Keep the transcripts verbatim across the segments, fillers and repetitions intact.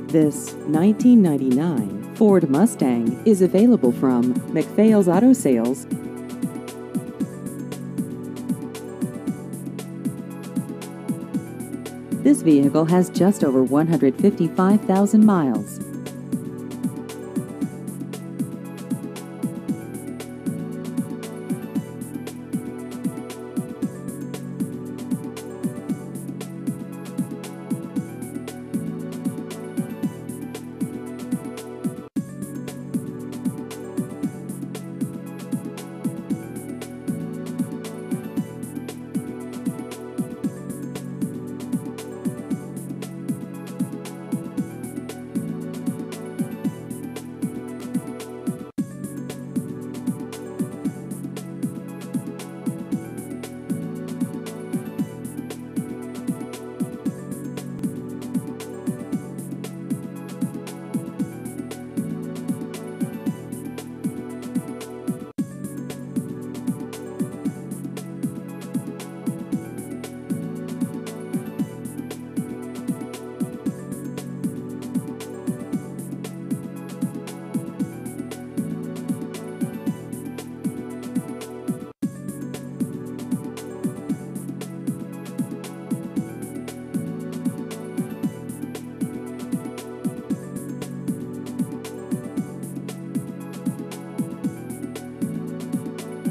This nineteen ninety-nine Ford Mustang is available from McPhail's Auto Sales. This vehicle has just over one hundred fifty-five thousand miles.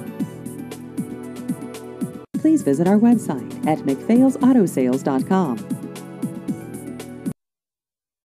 Please visit our website at mcphails auto sales dot com.